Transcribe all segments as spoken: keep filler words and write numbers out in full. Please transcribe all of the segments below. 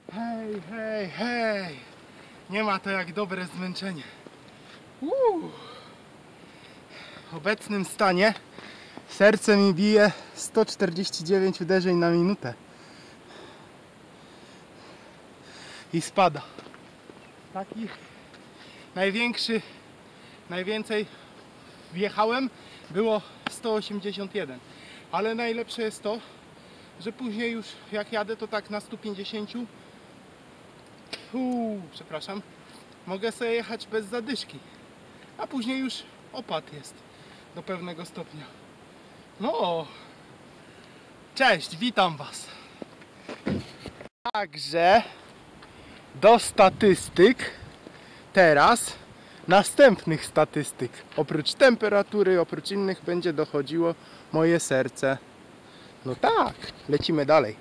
Hej, hej, hej! Nie ma to jak dobre zmęczenie. Uuu. W obecnym stanie serce mi bije sto czterdzieści dziewięć uderzeń na minutę. I spada. Taki największy, najwięcej wjechałem było sto osiemdziesiąt jeden. Ale najlepsze jest to, że później już jak jadę, to tak na stu pięćdziesięciu Uu, przepraszam, mogę sobie jechać bez zadyszki, a później już opad jest do pewnego stopnia. No, cześć, witam Was. Także do statystyk teraz, następnych statystyk. Oprócz temperatury, oprócz innych będzie dochodziło moje serce. No tak, lecimy dalej.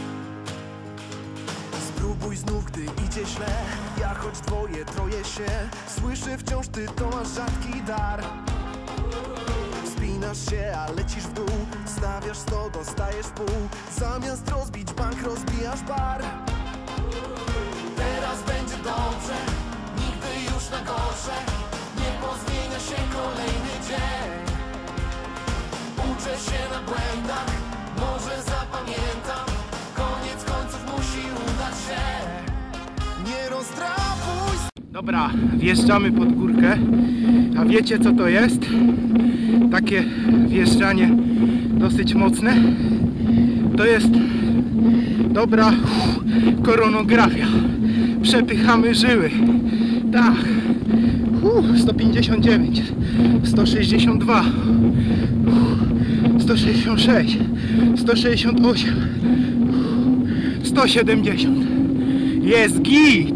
Spróbuj znów, gdy idzie źle. Ja choć dwoje, troje się słyszę wciąż, ty to masz rzadki dar. Wspinasz się, a lecisz w dół. Stawiasz sto, dostajesz pół. Zamiast rozbić bank, rozbijasz bar. Teraz będzie dobrze, nigdy już na gorsze. Nie pozmienia się kolejny dzień. Uczę się na błędach, może zapamiętam. Koniec końców musi udać się. Nie rozdrapuj. Dobra, wjeżdżamy pod górkę. A wiecie co to jest? Takie wjeżdżanie dosyć mocne. To jest dobra uff, koronografia. Przepychamy żyły. Tak. Uff, sto pięćdziesiąt dziewięć, sto sześćdziesiąt dwa, uff, sto sześćdziesiąt sześć, sto sześćdziesiąt osiem, uff, sto siedemdziesiąt. Jest git!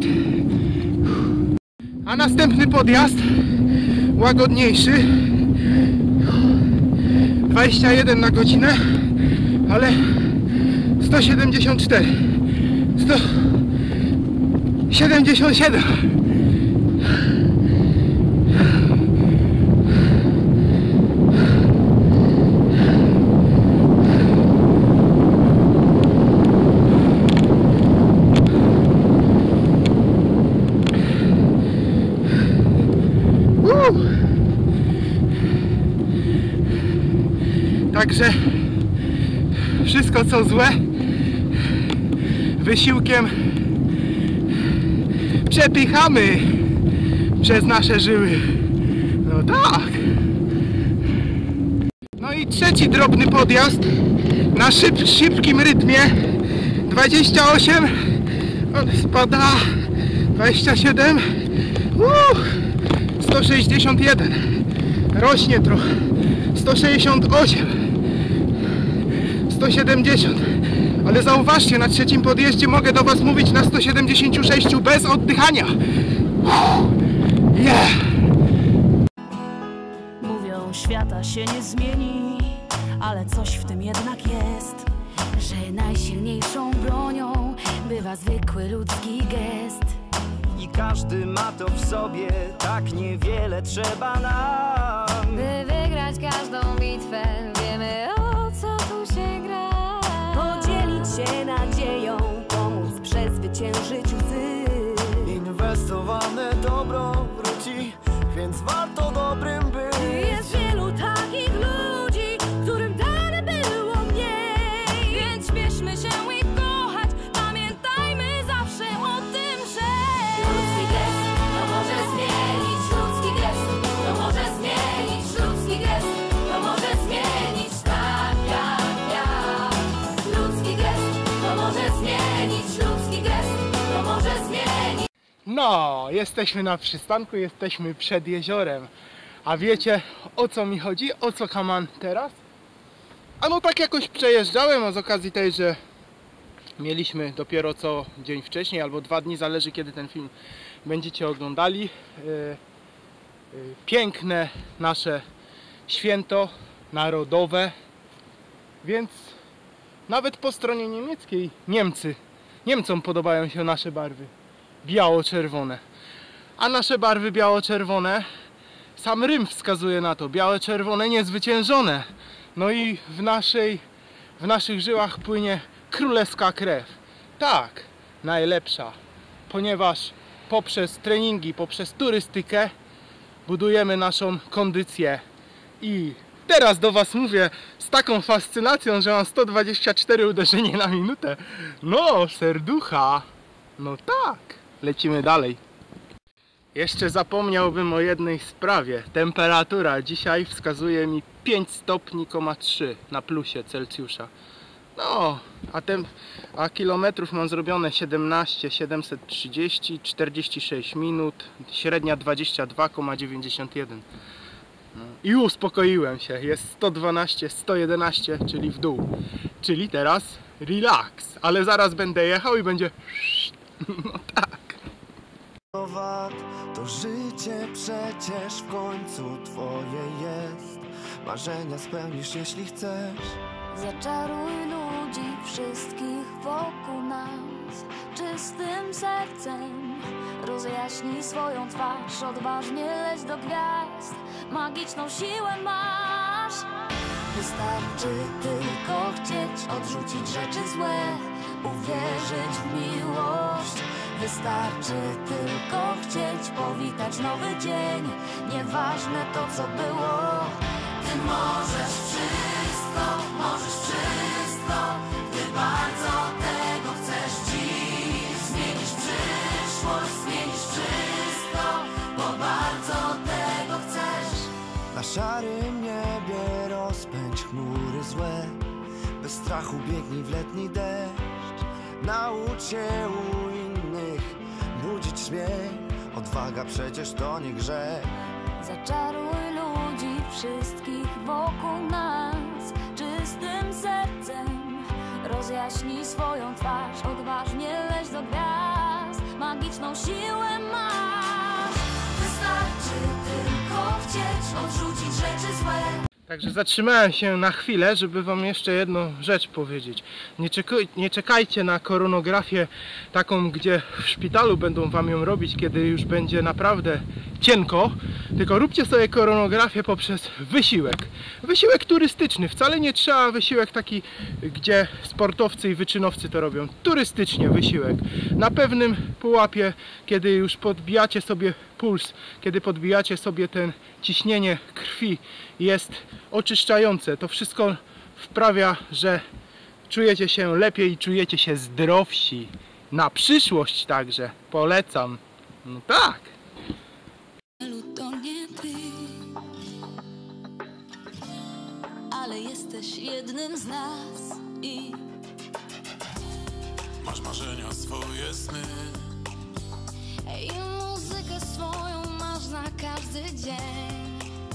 A następny podjazd łagodniejszy, dwadzieścia jeden na godzinę, ale sto siedemdziesiąt cztery, sto siedemdziesiąt siedem. Także wszystko co złe wysiłkiem przepychamy przez nasze żyły. No tak. No i trzeci drobny podjazd na szyb, szybkim rytmie. dwadzieścia osiem, on spada, dwadzieścia siedem, uh, sto sześćdziesiąt jeden, rośnie trochę, sto sześćdziesiąt osiem, sto siedemdziesiąt, ale zauważcie, na trzecim podjeździe mogę do Was mówić na sto siedemdziesiąt sześć bez oddychania. Yeah. Mówią, świata się nie zmieni, ale coś w tym jednak jest, że najsilniejszą bronią bywa zwykły ludzki gest. I każdy ma to w sobie, tak niewiele trzeba nam, by wygrać każdą bitwę. Wiemy, o co tu się gra. Podzielić się nadzieją, pomóc przezwyciężyć łzy. Inwestowane dobro wróci, więc warto dobrym być. Jest wielu takich ludzi, którym dane było mniej, więc śpieszmy się i kochać. Pamiętajmy zawsze o tym, że Ludzki gest to może zmienić. Ludzki gest to może zmienić. Ludzki gest to może zmienić. Tak jak ja. Ludzki gest to może zmienić. Ludzki gest to może zmienić. No, jesteśmy na przystanku, jesteśmy przed jeziorem. A wiecie o co mi chodzi? O co kaman teraz? A no tak jakoś przejeżdżałem, a z okazji tej, że mieliśmy dopiero co dzień wcześniej, albo dwa dni, zależy kiedy ten film będziecie oglądali. Yy, yy, piękne nasze święto narodowe, więc nawet po stronie niemieckiej Niemcy, Niemcom podobają się nasze barwy biało-czerwone. A nasze barwy biało-czerwone, sam rym wskazuje na to, białe-czerwone niezwyciężone. No i w naszej, w naszych żyłach płynie królewska krew. Tak, najlepsza, ponieważ poprzez treningi, poprzez turystykę budujemy naszą kondycję. I teraz do Was mówię z taką fascynacją, że mam sto dwadzieścia cztery uderzenia na minutę. No, serducha. No tak. Lecimy dalej. Jeszcze zapomniałbym o jednej sprawie. Temperatura dzisiaj wskazuje mi pięć stopni trzy na plusie Celsjusza. No, a, tem, a kilometrów mam zrobione siedemnaście siedemset trzydzieści, czterdzieści sześć minut, średnia dwadzieścia dwa przecinek dziewięćdziesiąt jeden. No. I uspokoiłem się, jest sto dwanaście, sto jedenaście, czyli w dół. Czyli teraz relax, ale zaraz będę jechał i będzie... No tak. To życie przecież w końcu twoje jest. Marzenia spełnisz, jeśli chcesz. Zaczaruj ludzi wszystkich wokół nas czystym sercem. Rozjaśnij swoją twarz, odważnie leć do gwiazd. Magiczną siłę masz. Wystarczy tylko chcieć odrzucić rzeczy złe, uwierzyć w miłość. Wystarczy tylko chcieć powitać nowy dzień. Nieważne to, co było. Ty możesz wszystko, możesz wszystko. Ty bardzo tego chcesz dziś. Zmienisz przyszłość, zmienisz wszystko, bo bardzo tego chcesz. Na szarym niebie rozpędź chmury złe. Bez strachu biegnij w letni deszcz. Naucz się u innych budzić śmiech. Odwaga przecież to nie grzech. Zaczaruj ludzi wszystkich wokół nas czystym sercem. Rozjaśnij swoją twarz, odważnie leć do gwiazd. Magiczną siłę masz. Wystarczy tylko chcieć odrzucić rzeczy złe. Także zatrzymałem się na chwilę, żeby Wam jeszcze jedną rzecz powiedzieć. Nie, czekuj, nie czekajcie na koronografię taką, gdzie w szpitalu będą Wam ją robić, kiedy już będzie naprawdę cienko, tylko róbcie sobie koronografię poprzez wysiłek. Wysiłek turystyczny, wcale nie trzeba wysiłek taki, gdzie sportowcy i wyczynowcy to robią. Turystycznie wysiłek. Na pewnym pułapie, kiedy już podbijacie sobie puls, kiedy podbijacie sobie ten ciśnienie krwi, jest oczyszczające. To wszystko wprawia, że czujecie się lepiej i czujecie się zdrowsi. Na przyszłość także polecam. No tak. To nie ty, ale jesteś jednym z nas i masz marzenia, swoje sny i muzykę swoją masz na każdy dzień.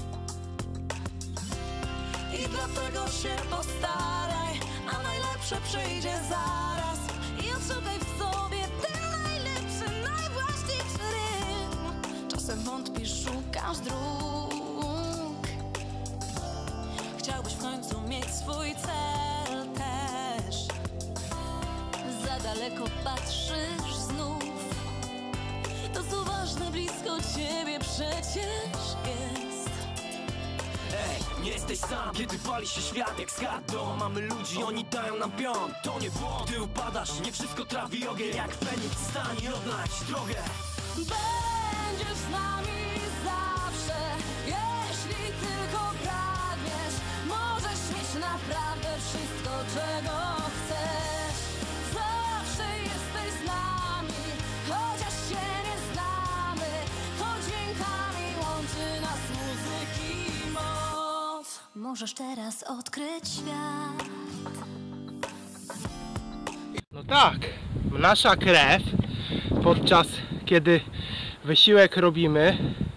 I dlatego się postaraj, a najlepsze przyjdzie zaraz. I odszukaj w sobie ten najlepszy, najwłaściwszy rytm. Czasem wątpisz, szukasz dróg. Chciałbyś w końcu mieć swój cel też. Za daleko patrzysz znów. To co ważne blisko ciebie przecież jest. Ej, nie jesteś sam, kiedy wali się świat jak skarto. Mamy ludzi, oni dają nam pion. To nie błąd, gdy upadasz, nie wszystko trawi ogień. Jak Feniks wstań i odnajdź drogę. Będziesz z nami zawsze, jeśli tylko pragniesz. Możesz mieć naprawdę wszystko, czego chcesz. Zawsze jesteś z nami, chociaż się nie znamy. To dźwiękami łączy nas muzyki moc. Możesz teraz odkryć świat. No tak, nasza krew, podczas kiedy wysiłek robimy,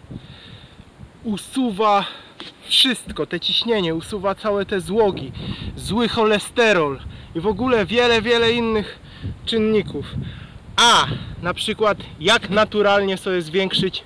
usuwa wszystko, te ciśnienie, usuwa całe te złogi, zły cholesterol i w ogóle wiele, wiele innych czynników. A na przykład jak naturalnie sobie zwiększyć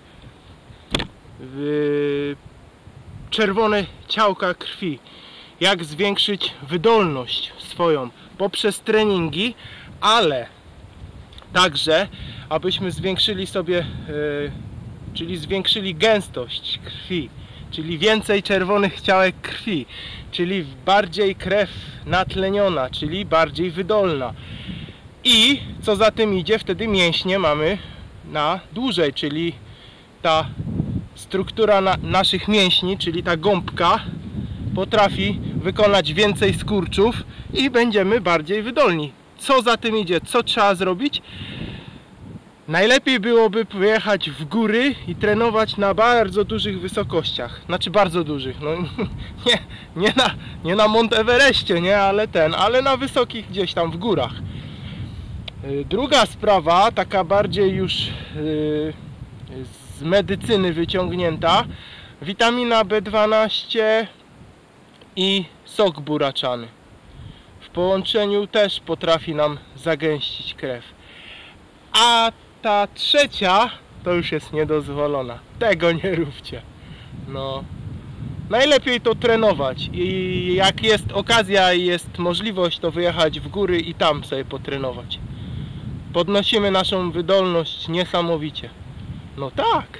yy, czerwone ciałka krwi, jak zwiększyć wydolność swoją poprzez treningi, ale także abyśmy zwiększyli sobie, yy, czyli zwiększyli gęstość krwi, czyli więcej czerwonych ciałek krwi, czyli bardziej krew natleniona, czyli bardziej wydolna. I co za tym idzie, wtedy mięśnie mamy na dłużej, czyli ta struktura na naszych mięśni, czyli ta gąbka potrafi wykonać więcej skurczów i będziemy bardziej wydolni. Co za tym idzie? Co trzeba zrobić? Najlepiej byłoby pojechać w góry i trenować na bardzo dużych wysokościach. Znaczy bardzo dużych. No, nie, nie, na, nie na Mont Everestie, nie, ale ten, ale na wysokich gdzieś tam w górach. Druga sprawa, taka bardziej już yy, z medycyny wyciągnięta. Witamina B dwanaście i sok buraczany. W połączeniu też potrafi nam zagęścić krew. A ta trzecia to już jest niedozwolona. Tego nie róbcie. No. Najlepiej to trenować i jak jest okazja i jest możliwość, to wyjechać w góry i tam sobie potrenować. Podnosimy naszą wydolność niesamowicie. No tak.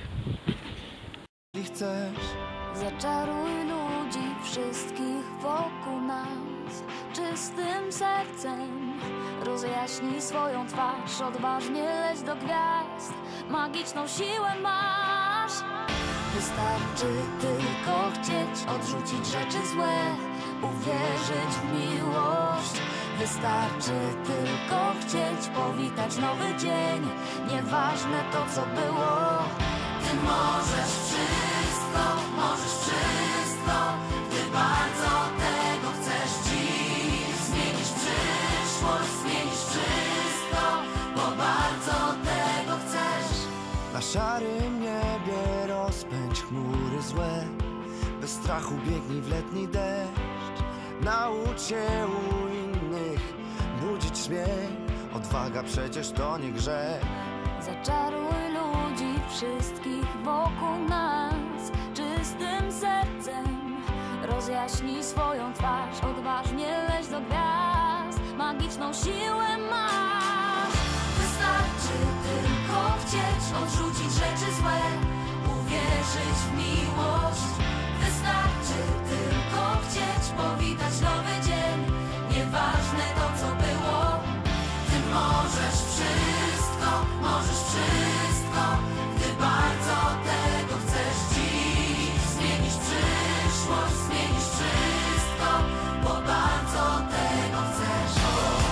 Jeśli chcesz, Zaczaruj ludzi wszystkich wokół nas czystym sercem. Rozjaśnij swoją twarz, odważnie leć do gwiazd. Magiczną siłę masz. Wystarczy tylko chcieć odrzucić rzeczy złe, uwierzyć w miłość. Wystarczy tylko chcieć powitać nowy dzień. Nieważne to, co było. ty możesz wszystko, możesz wszystko, gdy bardzo tego chcesz dziś. Zmienisz przyszłość, zmienisz wszystko, bo bardzo tego chcesz. Na szarym niebie rozpędź chmury złe, bez strachu biegnij w letni deszcz. Naucz się u innych budzić śmiech, odwaga przecież to nie grzech. Zaczaruj ludzi wszystkich wokół nas czystym sercem. Rozjaśnij swoją twarz, odważnie leć do gwiazd. Magiczną siłę masz. Wystarczy tylko chcieć odrzucić rzeczy złe, uwierzyć w miłość. Wystarczy tylko chcieć powitać nowy dzień. Nieważne to, co było. Ty możesz wszystko, możesz wszystko, gdy bardzo tego chcesz dziś. Zmienisz przyszłość, zmienisz wszystko, bo bardzo tego chcesz.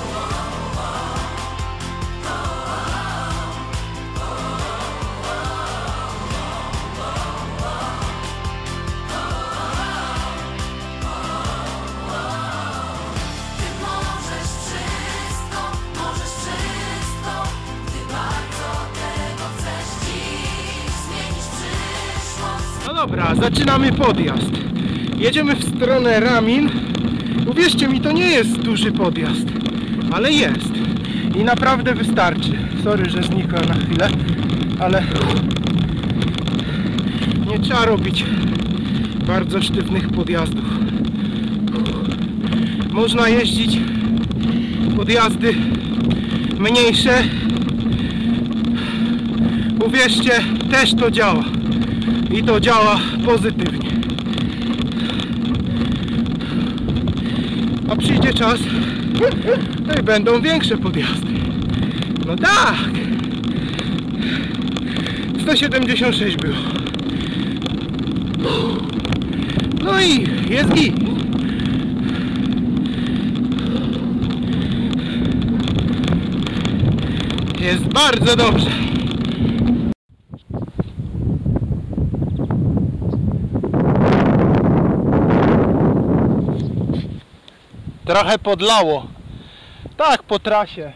Ty możesz wszystko, możesz wszystko, gdy bardzo tego chcesz dziś. Zmienisz przyszłość. No dobra, zaczynamy podjazd. Jedziemy w stronę Ramin. Uwierzcie mi, to nie jest duży podjazd, ale jest. I naprawdę wystarczy. Sorry, że znikłem na chwilę, ale nie trzeba robić bardzo sztywnych podjazdów. Można jeździć podjazdy mniejsze. Uwierzcie, też to działa. I to działa pozytywnie. A przyjdzie czas, to i będą większe podjazdy. No tak! sto siedemdziesiąt sześć było. No i jest git. Jest bardzo dobrze. Trochę podlało. Tak, po trasie.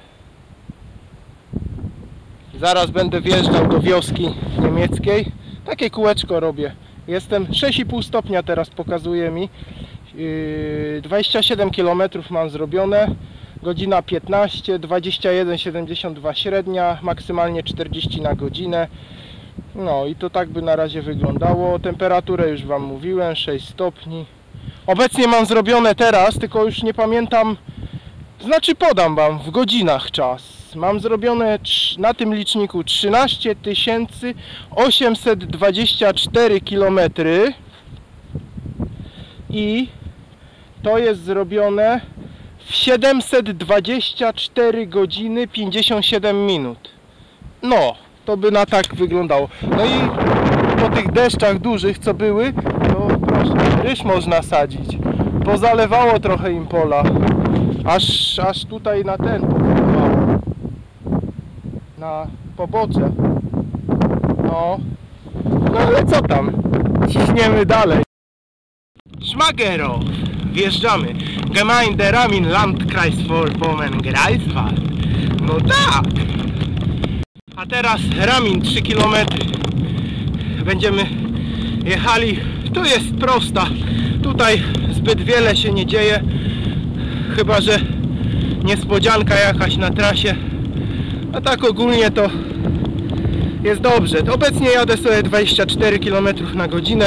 Zaraz będę wjeżdżał do wioski niemieckiej. Takie kółeczko robię. Jestem sześć i pół stopnia teraz pokazuje mi. Yy, dwadzieścia siedem kilometrów mam zrobione. Godzina piętnaście, dwadzieścia jeden siedemdziesiąt dwa średnia, maksymalnie czterdzieści na godzinę. No i to tak by na razie wyglądało. Temperaturę już wam mówiłem, sześć stopni. Obecnie mam zrobione teraz, tylko już nie pamiętam, znaczy podam wam w godzinach czas. Mam zrobione na tym liczniku trzynaście tysięcy osiemset dwadzieścia cztery kilometry i to jest zrobione w siedemset dwadzieścia cztery godziny pięćdziesiąt siedem minut. No, to by na tak wyglądało. No i po tych deszczach dużych, co były, to proszę, ryż można sadzić. Pozalewało trochę im pola. Aż, aż tutaj na ten popływało. Na pobocze. No. No ale co tam? Ciśniemy dalej. Szmagero. Wjeżdżamy. Gemeinde Ramin Landkreis Vorpommern Greifswald. No tak. A teraz Ramin trzy kilometry. Będziemy jechali. Tu jest prosta. Tutaj zbyt wiele się nie dzieje. Chyba że niespodzianka jakaś na trasie. A tak ogólnie to jest dobrze. Obecnie jadę sobie dwadzieścia cztery kilometry na godzinę.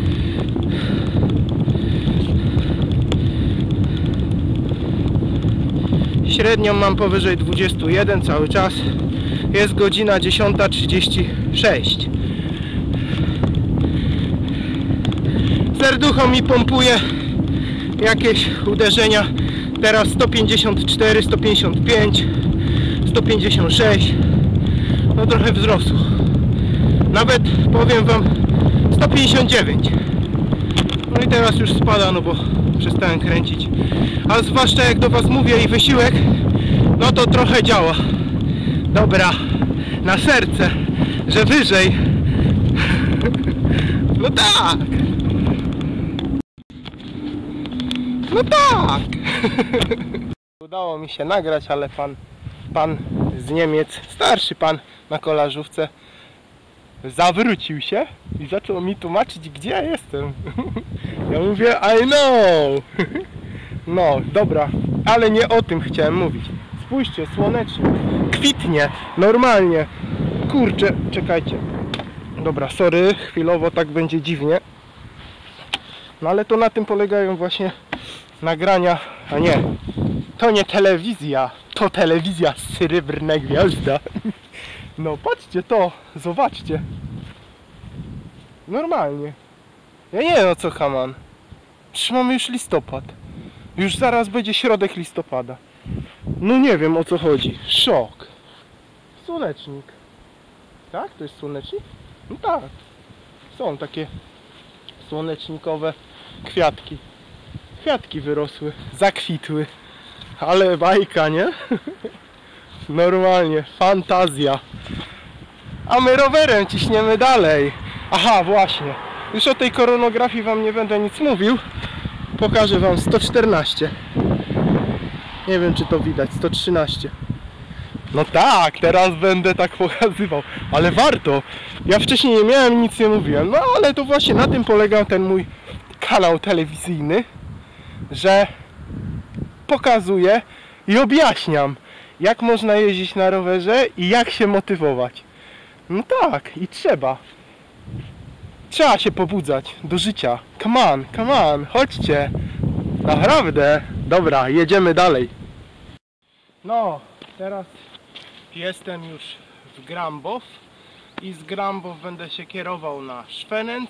Średnią mam powyżej dwudziestu jeden cały czas. Jest godzina dziesiąta trzydzieści sześć. Serducho mi pompuje jakieś uderzenia. Teraz sto pięćdziesiąt cztery, sto pięćdziesiąt pięć, sto pięćdziesiąt sześć. No trochę wzrosło. Nawet powiem wam sto pięćdziesiąt dziewięć. No i teraz już spada, no bo przestałem kręcić. A zwłaszcza jak do was mówię i wysiłek, no to trochę działa. Dobra, na serce, że wyżej. No tak. No tak. Udało mi się nagrać, ale pan, pan z Niemiec, starszy pan na kolażówce, zawrócił się i zaczął mi tłumaczyć, gdzie ja jestem. Ja mówię, I know. No, dobra, ale nie o tym chciałem mówić. Spójrzcie, słonecznie, kwitnie, normalnie. Kurczę, czekajcie. Dobra, sorry, chwilowo tak będzie dziwnie. No ale to na tym polegają właśnie nagrania, a nie, to nie telewizja, to telewizja Srebrna Gwiazda. No patrzcie to, zobaczcie. Normalnie. Ja nie wiem o co kaman. Przecież mamy już listopad. Już zaraz będzie środek listopada. No nie wiem o co chodzi. Szok. Słonecznik. Tak? To jest słonecznik? No tak. Są takie słonecznikowe kwiatki. Kwiatki wyrosły, zakwitły. Ale bajka, nie? Normalnie, fantazja. A my rowerem ciśniemy dalej. Aha, właśnie. Już o tej koronografii wam nie będę nic mówił. Pokażę wam sto czternaście. Nie wiem czy to widać, sto trzynaście. No tak, teraz będę tak pokazywał. Ale warto. Ja wcześniej nie miałem, nic nie mówiłem. No ale to właśnie na tym polegał ten mój kanał telewizyjny, że pokazuję i objaśniam, jak można jeździć na rowerze i jak się motywować. No tak, i trzeba. Trzeba się pobudzać do życia. Come on, come on, chodźcie. Naprawdę. Dobra, jedziemy dalej. No, teraz jestem już w Grambow i z Grambow będę się kierował na Schwenenz.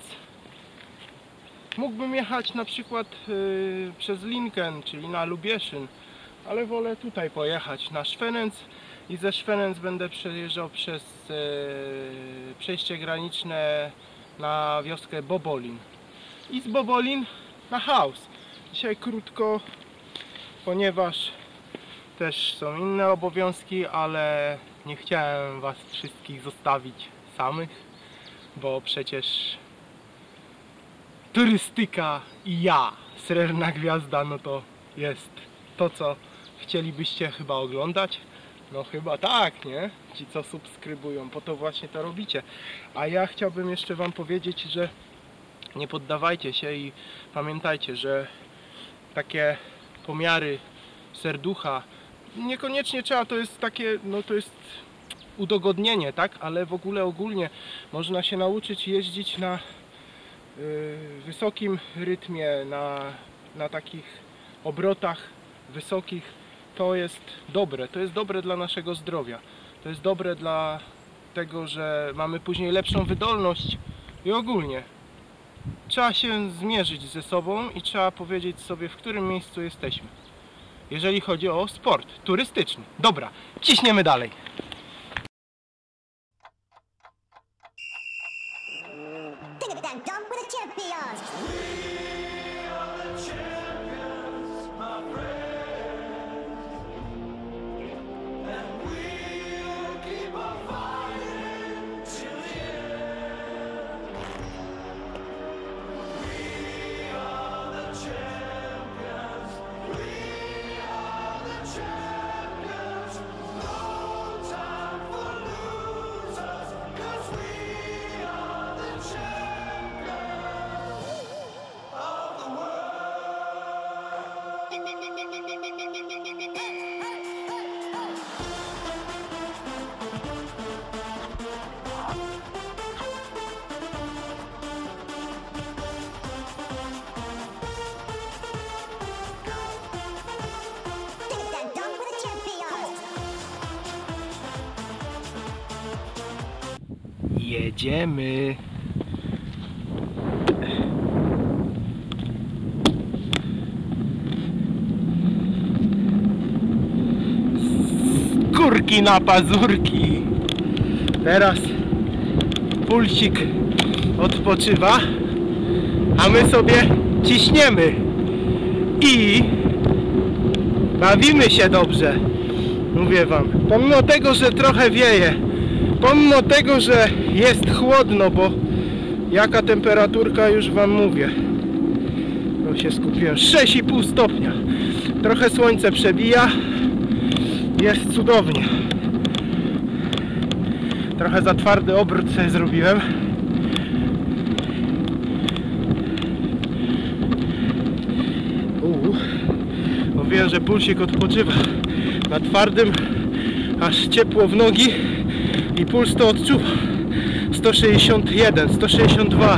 Mógłbym jechać na przykład yy, przez Linken, czyli na Lubieszyn, ale wolę tutaj pojechać na Schwenenz i ze Schwenenz będę przejeżdżał przez yy, przejście graniczne na wioskę Bobolin i z Bobolin na Haus. Dzisiaj krótko, ponieważ też są inne obowiązki, ale nie chciałem was wszystkich zostawić samych, bo przecież turystyka i ja, Srebrna Gwiazda, no to jest to, co chcielibyście chyba oglądać. No chyba tak, nie? Ci co subskrybują, po to właśnie to robicie. A ja chciałbym jeszcze wam powiedzieć, że nie poddawajcie się i pamiętajcie, że takie pomiary serducha niekoniecznie trzeba, to jest takie, no to jest udogodnienie, tak? Ale w ogóle ogólnie można się nauczyć jeździć na yy, wysokim rytmie, na, na takich obrotach wysokich. To jest dobre, to jest dobre dla naszego zdrowia. To jest dobre dla tego, że mamy później lepszą wydolność i ogólnie trzeba się zmierzyć ze sobą i trzeba powiedzieć sobie, w którym miejscu jesteśmy. jeżeli chodzi o sport turystyczny. Dobra, ciśniemy dalej. Jedziemy. Skórki na pazurki. Teraz pulsik odpoczywa, a my sobie ciśniemy i bawimy się dobrze. Mówię wam, pomimo tego, że trochę wieje, pomimo tego, że jest chłodno, bo jaka temperaturka, już wam mówię. No się skupiłem, sześć i pół stopnia. Trochę słońce przebija. Jest cudownie. Trochę za twardy obrót sobie zrobiłem. Uuu. Bo wiem, że pulsik odpoczywa. Na twardym aż ciepło w nogi i puls to odczuwa. sto sześćdziesiąt jeden, sto sześćdziesiąt dwa.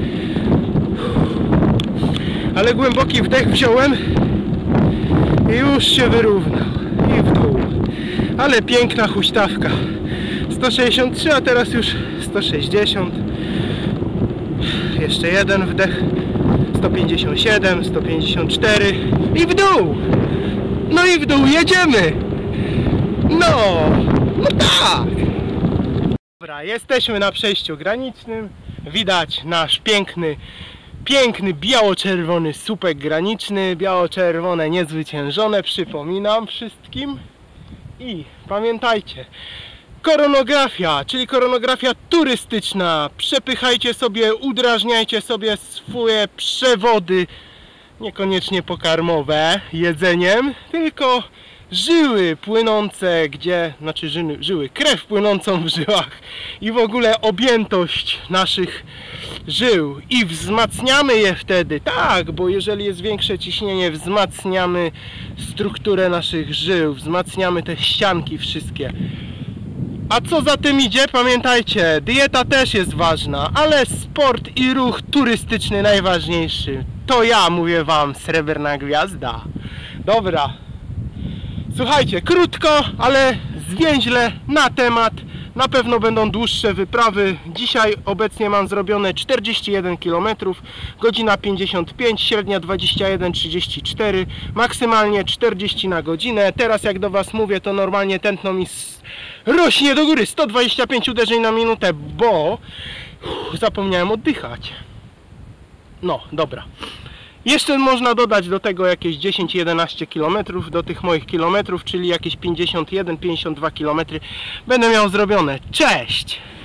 Ale głęboki wdech wziąłem i już się wyrównał. I w dół. Ale piękna huśtawka. sto sześćdziesiąt trzy, a teraz już sto sześćdziesiąt. Jeszcze jeden wdech. sto pięćdziesiąt siedem, sto pięćdziesiąt cztery. I w dół. No i w dół jedziemy. No. No tak. Dobra, jesteśmy na przejściu granicznym. Widać nasz piękny, piękny biało-czerwony słupek graniczny. Biało-czerwone niezwyciężone, przypominam wszystkim. I pamiętajcie, koronografia, czyli koronografia turystyczna. Przepychajcie sobie, udrażniajcie sobie swoje przewody, niekoniecznie pokarmowe, jedzeniem, tylko żyły płynące, gdzie, znaczy żyły, żyły, krew płynącą w żyłach i w ogóle objętość naszych żył i wzmacniamy je wtedy, tak, bo jeżeli jest większe ciśnienie, wzmacniamy strukturę naszych żył, wzmacniamy te ścianki wszystkie. A co za tym idzie? Pamiętajcie, dieta też jest ważna, ale sport i ruch turystyczny najważniejszy. To ja mówię wam, Srebrna Gwiazda. Dobra. Słuchajcie, krótko, ale zwięźle na temat. Na pewno będą dłuższe wyprawy. Dzisiaj obecnie mam zrobione czterdzieści jeden kilometrów, godzina pięćdziesiąt pięć, średnia dwadzieścia jeden trzydzieści cztery, maksymalnie czterdzieści na godzinę. Teraz jak do was mówię, to normalnie tętno mi rośnie do góry, sto dwadzieścia pięć uderzeń na minutę, bo uff, zapomniałem oddychać. No, dobra. Jeszcze można dodać do tego jakieś dziesięć jedenaście kilometrów do tych moich kilometrów, czyli jakieś pięćdziesiąt jeden pięćdziesiąt dwa kilometry będę miał zrobione. Cześć!